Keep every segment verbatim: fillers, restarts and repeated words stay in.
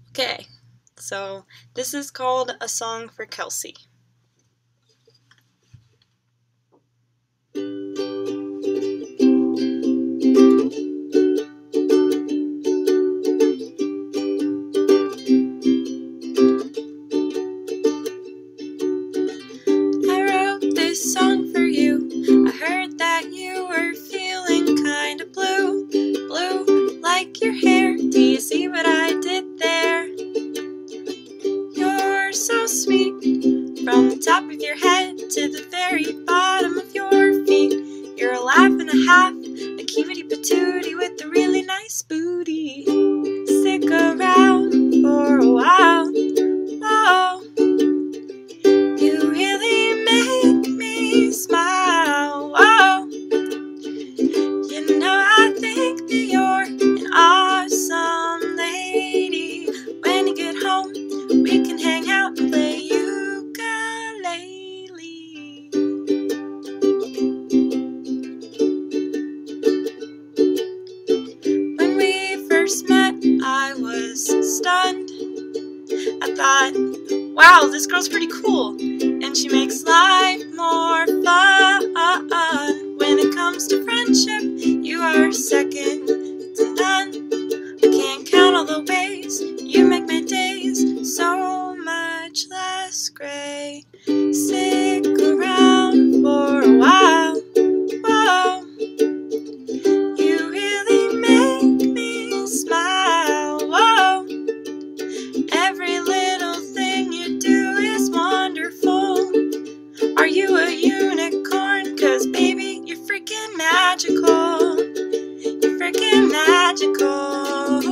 Okay, so this is called A Song for Kelsey. I wrote this song for you. I heard that you were feeling kinda blue, blue like your hair. Do you see what I did there? You're so sweet, from the top of your head to the very bottom of your feet. You're a laugh and a half, a cutie patootie with a really nice booty. Stick around for a while, whoa. You really make me smile, whoa. You know I think that you're an awesome lady. When you get home, we can hang out and play ukulele. When we first met, I was stunned. I thought, wow, this girl's pretty cool, and she makes life more fun. When it comes to friendship, you are second to none. I can't count all the ways you make my days so much less gray. Stick around for a while, whoa. You really make me smile, whoa. Every little thing you do is wonderful. Are you a unicorn? 'Cause baby, you're freaking magical. You're freaking magical.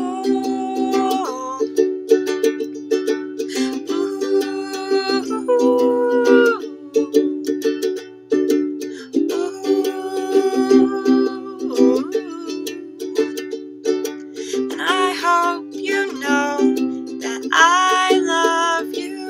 And I hope you know that I love you.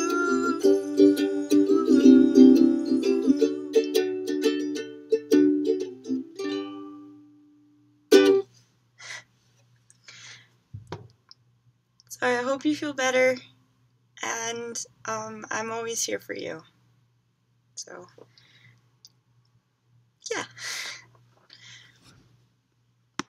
So I hope you feel better, and um, I'm always here for you. So.